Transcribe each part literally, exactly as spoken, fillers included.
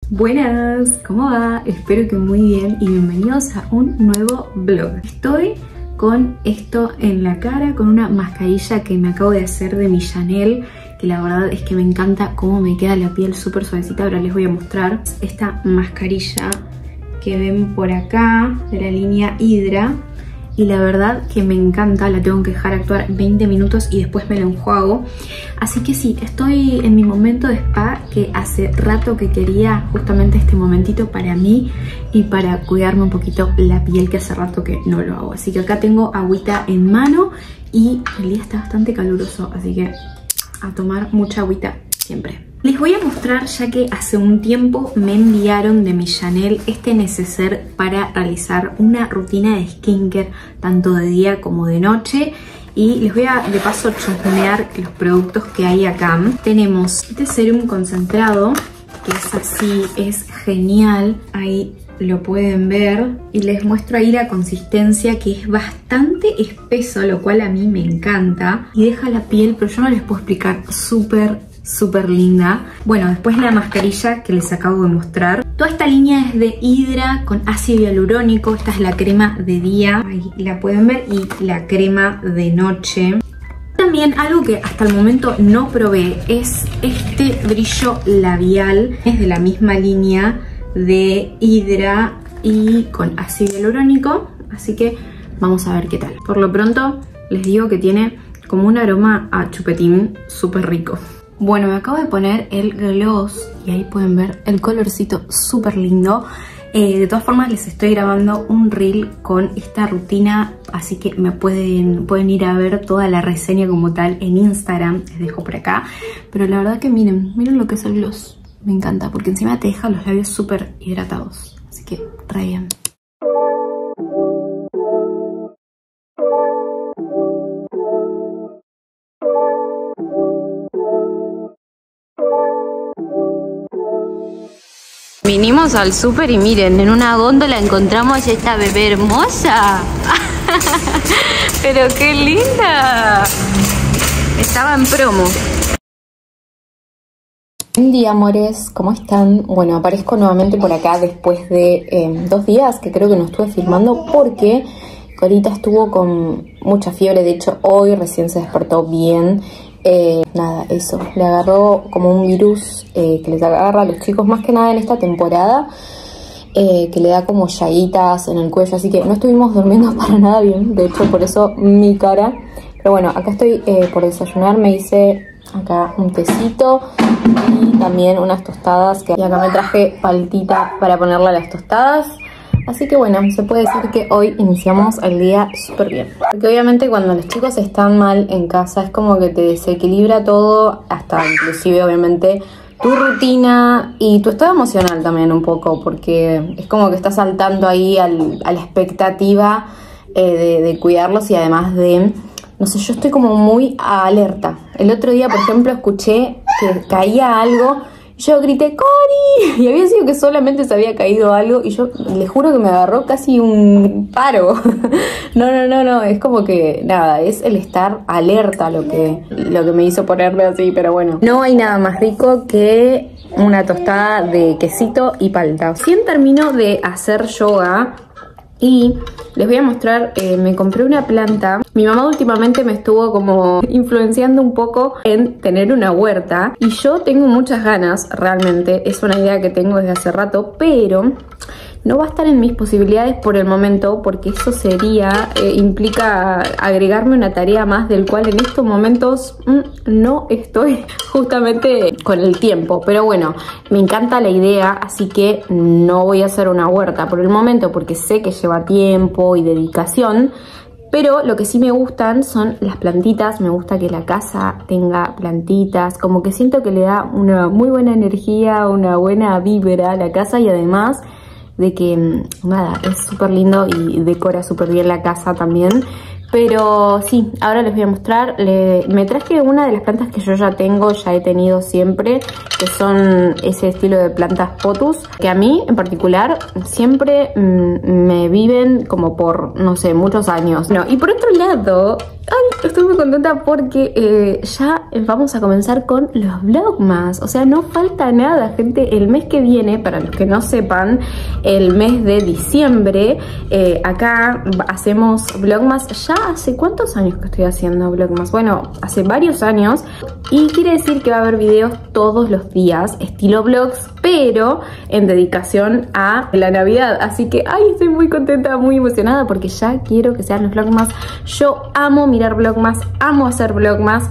Buenas, ¿cómo va? Espero que muy bien y bienvenidos a un nuevo vlog. Estoy con esto en la cara, con una mascarilla que me acabo de hacer de mi Chanel, que la verdad es que me encanta cómo me queda la piel súper suavecita. Ahora les voy a mostrar esta mascarilla que ven por acá, de la línea Hydra. Y la verdad que me encanta, la tengo que dejar actuar veinte minutos y después me la enjuago. Así que sí, estoy en mi momento de spa, que hace rato que quería justamente este momentito para mí y para cuidarme un poquito la piel, que hace rato que no lo hago. Así que acá tengo agüita en mano y el día está bastante caluroso, así que a tomar mucha agüita siempre. Les voy a mostrar, ya que hace un tiempo me enviaron de mi Chanel este neceser para realizar una rutina de skincare tanto de día como de noche. Y les voy a de paso chusmear los productos que hay acá. Tenemos este serum concentrado, que es así, es genial. Ahí lo pueden ver. Y les muestro ahí la consistencia, que es bastante espeso, lo cual a mí me encanta. Y deja la piel, pero yo no les puedo explicar, súper súper linda. Bueno, después la mascarilla que les acabo de mostrar. Toda esta línea es de Hydra con ácido hialurónico. Esta es la crema de día, ahí la pueden ver, y la crema de noche. También algo que hasta el momento no probé es este brillo labial. Es de la misma línea de Hydra y con ácido hialurónico, así que vamos a ver qué tal. Por lo pronto les digo que tiene como un aroma a chupetín súper rico. Bueno, me acabo de poner el gloss y ahí pueden ver el colorcito súper lindo. Eh, de todas formas les estoy grabando un reel con esta rutina, así que me pueden, pueden ir a ver toda la reseña como tal en Instagram, les dejo por acá. Pero la verdad que miren, miren lo que es el gloss, me encanta porque encima te deja los labios súper hidratados, así que re bien. Vinimos al súper y miren, en una góndola encontramos esta bebé hermosa. Pero qué linda. Estaba en promo. Buen día, amores, ¿cómo están? Bueno, aparezco nuevamente por acá después de eh, dos días que creo que no estuve filmando porque Corita estuvo con mucha fiebre. De hecho, hoy recién se despertó bien. Eh, nada, eso, le agarró como un virus eh, que les agarra a los chicos más que nada en esta temporada, eh, que le da como llaguitas en el cuello, así que no estuvimos durmiendo para nada bien. De hecho, por eso mi cara. Pero bueno, acá estoy eh, por desayunar. Me hice acá un tecito y también unas tostadas, que y acá me traje paltita para ponerle a las tostadas. Así que bueno, se puede decir que hoy iniciamos el día súper bien. Porque obviamente cuando los chicos están mal en casa es como que te desequilibra todo, hasta inclusive obviamente tu rutina y tu estado emocional también un poco, porque es como que estás saltando ahí al, a la expectativa eh, de, de cuidarlos y además de, no sé, yo estoy como muy alerta. El otro día, por ejemplo, escuché que caía algo. Yo grité ¡Cori! Y había sido que solamente se había caído algo y yo les juro que me agarró casi un paro. No, no, no, no, es como que nada, es el estar alerta lo que, lo que me hizo ponerme así, pero bueno. No hay nada más rico que una tostada de quesito y palta. Recién termino de hacer yoga y les voy a mostrar, eh, me compré una planta. Mi mamá últimamente me estuvo como influenciando un poco en tener una huerta y yo tengo muchas ganas, realmente, es una idea que tengo desde hace rato, pero no va a estar en mis posibilidades por el momento, porque eso sería, eh, implica agregarme una tarea más, del cual en estos momentos mmm, no estoy justamente con el tiempo. Pero bueno, me encanta la idea, así que no voy a hacer una huerta por el momento, porque sé que lleva tiempo y dedicación. Pero lo que sí me gustan son las plantitas. Me gusta que la casa tenga plantitas, como que siento que le da una muy buena energía, una buena vibra a la casa, y además de que, nada, es súper lindo y decora súper bien la casa también. Pero sí, ahora les voy a mostrar. Le, me traje una de las plantas que yo ya tengo, ya he tenido siempre, que son ese estilo de plantas pothos, que a mí en particular siempre mmm, me viven como por, no sé, muchos años. No, y por otro lado, ay, estoy muy contenta porque eh, ya vamos a comenzar con los vlogmas. O sea, no falta nada, gente. El mes que viene, para los que no sepan, el mes de diciembre, eh, acá hacemos vlogmas. Ya hace cuántos años que estoy haciendo vlogmas. Bueno, hace varios años. Y quiere decir que va a haber videos todos los días, estilo vlogs, pero en dedicación a la Navidad. Así que, ay, estoy muy contenta, muy emocionada porque ya quiero que sean los vlogmas. Yo amo mirar vlogmas, amo hacer vlogmas.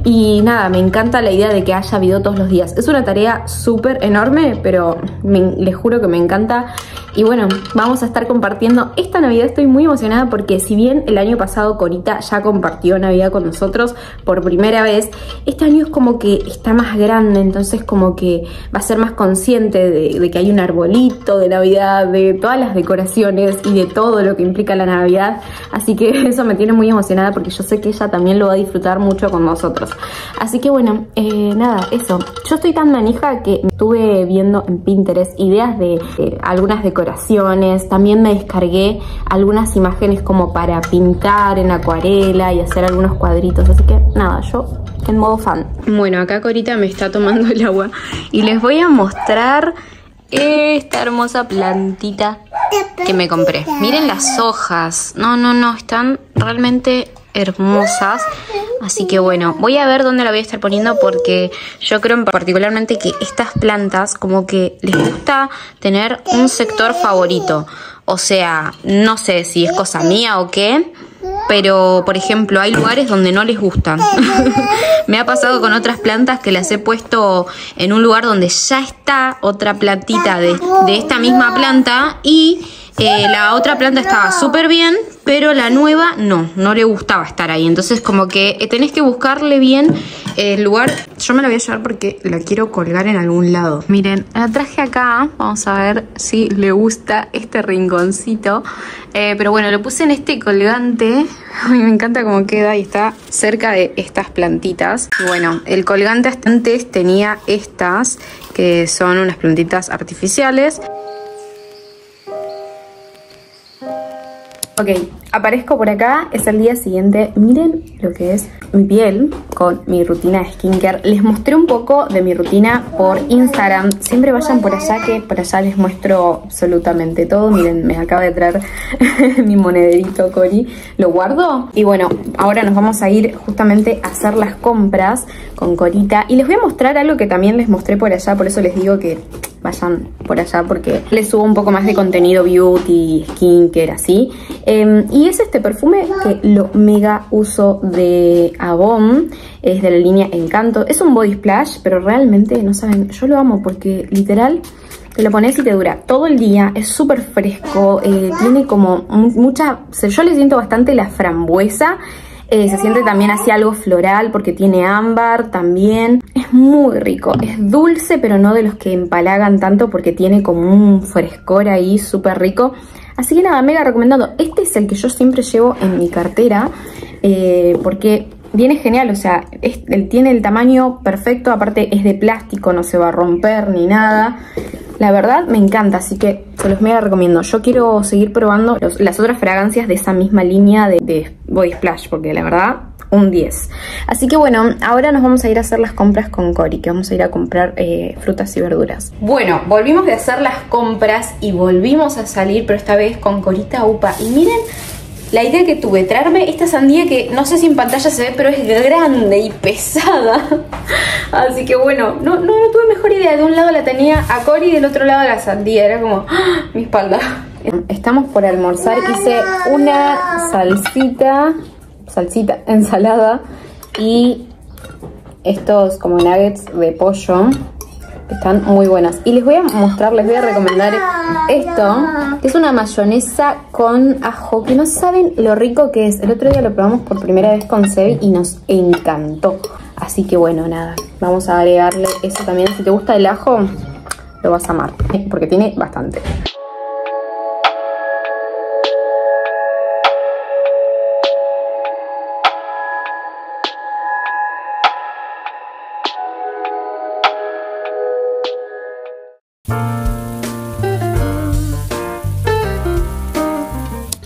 Y nada, me encanta la idea de que haya video todos los días. Es una tarea súper enorme, pero me, les juro que me encanta. Y bueno, vamos a estar compartiendo esta Navidad. Estoy muy emocionada porque si bien el año pasado Corita ya compartió Navidad con nosotros por primera vez, este año es como que está más grande, entonces como que va a ser más consciente de, de que hay un arbolito de Navidad, de todas las decoraciones y de todo lo que implica la Navidad. Así que eso me tiene muy emocionada porque yo sé que ella también lo va a disfrutar mucho con nosotros. Así que bueno, eh, nada, eso. Yo estoy tan manija que estuve viendo en Pinterest ideas de eh, algunas decoraciones. También me descargué algunas imágenes como para pintar en acuarela y hacer algunos cuadritos. Así que nada, yo en modo fan. Bueno, acá Corita me está tomando el agua y les voy a mostrar esta hermosa plantita que me compré. Miren las hojas. No, no, no, están realmente hermosas. Así que bueno, voy a ver dónde la voy a estar poniendo porque yo creo particularmente que estas plantas como que les gusta tener un sector favorito. O sea, no sé si es cosa mía o qué, pero por ejemplo hay lugares donde no les gustan. Me ha pasado con otras plantas que las he puesto en un lugar donde ya está otra plantita de, de esta misma planta y eh, la otra planta estaba súper bien, pero la nueva no, no le gustaba estar ahí. Entonces como que eh, tenés que buscarle bien el lugar. Yo me la voy a llevar porque la quiero colgar en algún lado. Miren, la traje acá, vamos a ver si le gusta este rinconcito. Eh, pero bueno, lo puse en este colgante. A mí me encanta cómo queda y está cerca de estas plantitas. Y bueno, el colgante antes tenía estas, que son unas plantitas artificiales. Ok, aparezco por acá, es el día siguiente. Miren lo que es mi piel con mi rutina de skincare. Les mostré un poco de mi rutina por Instagram. Siempre vayan por allá, que por allá les muestro absolutamente todo. Miren, me acaba de traer mi monederito Cori. Lo guardo. Y bueno, ahora nos vamos a ir justamente a hacer las compras con Corita. Y les voy a mostrar algo que también les mostré por allá. Por eso les digo que vayan por allá porque les subo un poco más de contenido beauty, skincare, así. Eh, y es este perfume que lo mega uso de Avon. Es de la línea Encanto. Es un body splash, pero realmente, no saben, yo lo amo porque literal te lo pones y te dura todo el día. Es súper fresco, eh, tiene como mucha... Yo le siento bastante la frambuesa. Eh, se siente también así algo floral porque tiene ámbar también. Es muy rico, es dulce pero no de los que empalagan tanto porque tiene como un frescor ahí súper rico. Así que nada, mega recomendado. Este es el que yo siempre llevo en mi cartera eh, porque viene genial, o sea, es, él tiene el tamaño perfecto, aparte es de plástico, no se va a romper ni nada. La verdad me encanta, así que se los mega recomiendo. Yo quiero seguir probando los, las otras fragancias de esa misma línea de, de Body Splash, porque la verdad, un diez. Así que bueno, ahora nos vamos a ir a hacer las compras con Cori, que vamos a ir a comprar eh, frutas y verduras. Bueno, volvimos de hacer las compras y volvimos a salir, pero esta vez con Corita Upa. Y miren la idea que tuve, traerme esta sandía que no sé si en pantalla se ve, pero es grande y pesada. Así que bueno, no, no, no tuve mejor idea. De un lado la tenía a Cori y del otro lado la sandía. Era como ¡ah! Mi espalda. Estamos por almorzar. Hice una salsita, salsita, ensalada y estos como nuggets de pollo. Están muy buenas. Y les voy a mostrar, les voy a recomendar esto, que es una mayonesa con ajo, que no saben lo rico que es. El otro día lo probamos por primera vez con Sebi y nos encantó. Así que bueno, nada, vamos a agregarle eso también. Si te gusta el ajo, lo vas a amar, porque tiene bastante.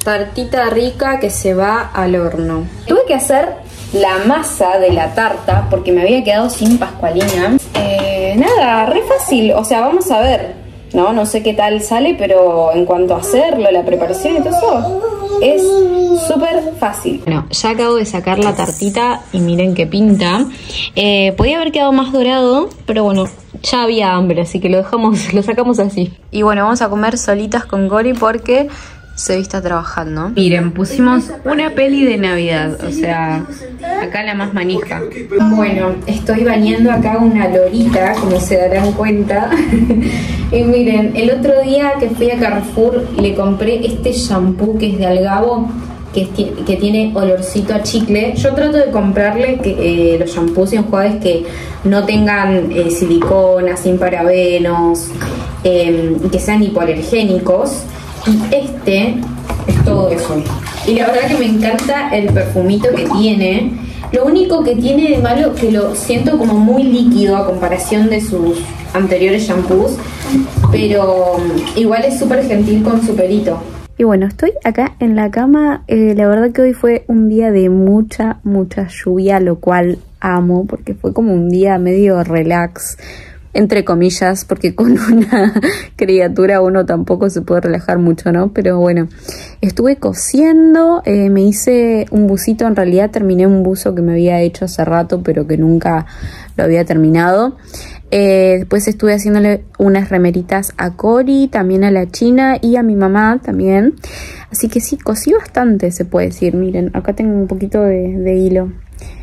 tartita rica que se va al horno. Tuve que hacer la masa de la tarta porque me había quedado sin pascualina. Eh, nada, re fácil, o sea, vamos a ver, no, no sé qué tal sale, pero en cuanto a hacerlo, la preparación y todo eso, es súper fácil. Bueno, ya acabo de sacar la tartita y miren qué pinta. Eh, podía haber quedado más dorado, pero bueno, ya había hambre, así que lo dejamos, lo sacamos así. Y bueno, vamos a comer solitas con Gori porque se está trabajando. Miren, pusimos una peli de Navidad, o sea, acá la más manija. Bueno, estoy bañando acá una lorita, como se darán cuenta. Y miren, el otro día que fui a Carrefour le compré este shampoo que es de Algabo, que, es, que tiene olorcito a chicle. Yo trato de comprarle que, eh, los shampoos y enjuagues que no tengan eh, silicona, sin parabenos, eh, que sean hipoalergénicos. Y este es todo eso. Y la verdad que me encanta el perfumito que tiene. Lo único que tiene de malo que lo siento como muy líquido a comparación de sus anteriores shampoos, pero igual es súper gentil con su pelito. Y bueno, estoy acá en la cama. Eh, la verdad que hoy fue un día de mucha, mucha lluvia, lo cual amo porque fue como un día medio relax, entre comillas, porque con una criatura uno tampoco se puede relajar mucho, ¿no? Pero bueno, estuve cosiendo, eh, me hice un busito, en realidad terminé un buzo que me había hecho hace rato, pero que nunca lo había terminado. Eh, después estuve haciéndole unas remeritas a Cori, también a la China y a mi mamá también. Así que sí, cosí bastante, se puede decir. Miren, acá tengo un poquito de, de hilo.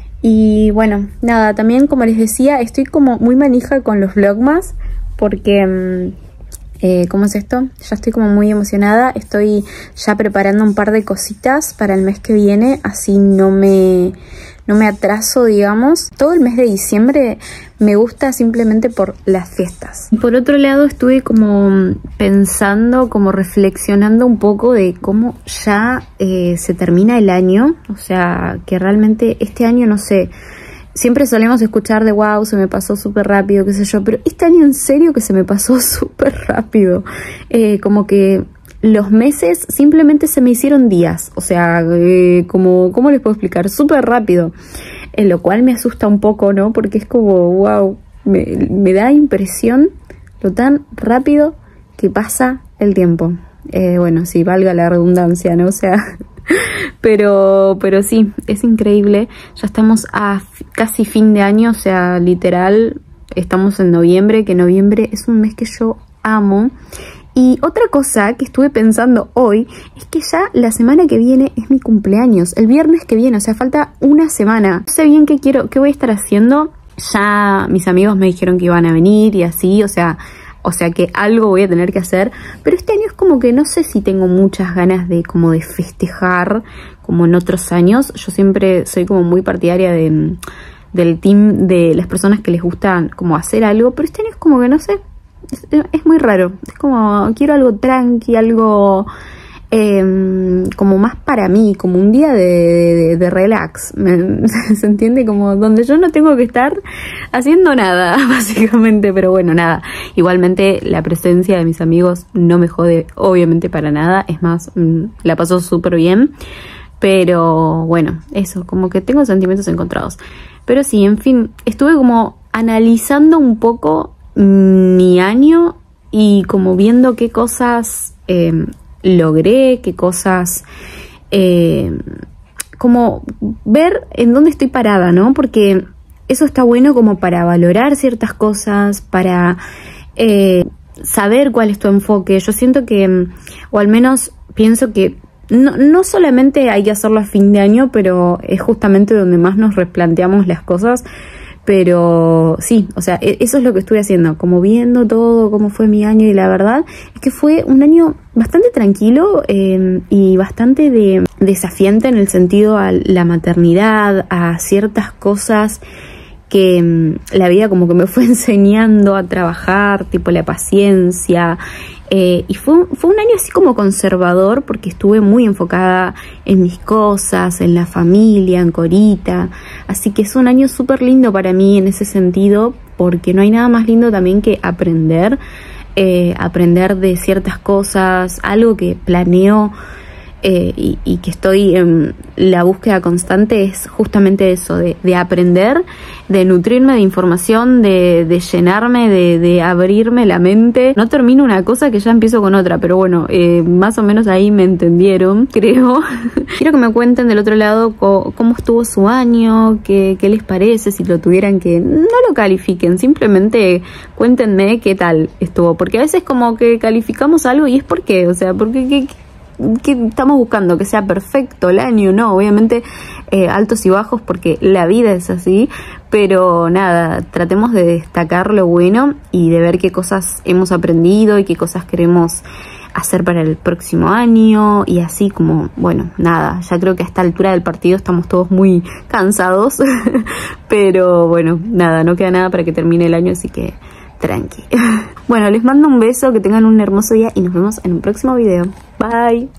Y bueno, nada, también como les decía, estoy como muy manija con los vlogmas porque, eh, ¿cómo es esto? Ya estoy como muy emocionada, estoy ya preparando un par de cositas para el mes que viene, así no me, no me atraso, digamos. Todo el mes de diciembre me gusta simplemente por las fiestas. Por otro lado, estuve como pensando, como reflexionando un poco de cómo ya eh, se termina el año. O sea, que realmente este año, no sé, siempre solemos escuchar de wow, se me pasó súper rápido, qué sé yo. Pero este año en serio que se me pasó súper rápido. Eh, como que los meses simplemente se me hicieron días. O sea, eh, como, ¿cómo les puedo explicar? Súper rápido. En lo cual me asusta un poco, ¿no? Porque es como, wow, me, me da impresión lo tan rápido que pasa el tiempo. Eh, bueno, sí, valga la redundancia, ¿no? O sea, pero, pero sí, es increíble. Ya estamos a casi fin de año, o sea, literal, estamos en noviembre, que noviembre es un mes que yo amo. Y otra cosa que estuve pensando hoy es que ya la semana que viene es mi cumpleaños, el viernes que viene, o sea, falta una semana. No sé bien qué quiero, qué voy a estar haciendo. Ya mis amigos me dijeron que iban a venir y así, o sea, o sea que algo voy a tener que hacer. Pero este año es como que no sé si tengo muchas ganas de como de festejar como en otros años. Yo siempre soy como muy partidaria de, del team de las personas que les gusta como hacer algo, pero este año es como que no sé. Es, es muy raro, es como quiero algo tranqui, algo eh, como más para mí, como un día de, de, de relax, ¿me, se entiende? Como donde yo no tengo que estar haciendo nada, básicamente, pero bueno, nada, igualmente la presencia de mis amigos no me jode, obviamente para nada, es más, la paso súper bien, pero bueno, eso, como que tengo sentimientos encontrados, pero sí, en fin, estuve como analizando un poco mi año y como viendo qué cosas eh, logré, qué cosas, eh, como ver en dónde estoy parada, ¿no? Porque eso está bueno como para valorar ciertas cosas, para eh, saber cuál es tu enfoque. Yo siento que, o al menos pienso que no, no solamente hay que hacerlo a fin de año, pero es justamente donde más nos replanteamos las cosas. Pero sí, o sea, eso es lo que estuve haciendo, como viendo todo, cómo fue mi año, y la verdad es que fue un año bastante tranquilo eh, y bastante de, desafiante en el sentido a la maternidad, a ciertas cosas que um, la vida como que me fue enseñando a trabajar, tipo la paciencia. Eh, y fue, fue un año así como conservador porque estuve muy enfocada en mis cosas, en la familia, en Corita. Así que es un año súper lindo para mí en ese sentido, porque no hay nada más lindo también que aprender, eh, aprender de ciertas cosas, algo que planeo eh, y, y que estoy en la búsqueda constante es justamente eso, de, de aprender, de nutrirme de información, de, de llenarme, de, de abrirme la mente. No termino una cosa que ya empiezo con otra, pero bueno, eh, más o menos ahí me entendieron, creo. Quiero que me cuenten del otro lado co cómo estuvo su año, qué, qué les parece, si lo tuvieran que... No lo califiquen, simplemente cuéntenme qué tal estuvo, porque a veces como que calificamos algo y es por qué, o sea, porque... ¿qué, qué estamos buscando? ¿Que sea perfecto el año? No, obviamente eh, altos y bajos porque la vida es así, pero nada, tratemos de destacar lo bueno y de ver qué cosas hemos aprendido y qué cosas queremos hacer para el próximo año y así como, bueno, nada, ya creo que a esta altura del partido estamos todos muy cansados, pero bueno, nada, no queda nada para que termine el año, así que tranqui. Bueno, les mando un beso, que tengan un hermoso día y nos vemos en un próximo video. Bye.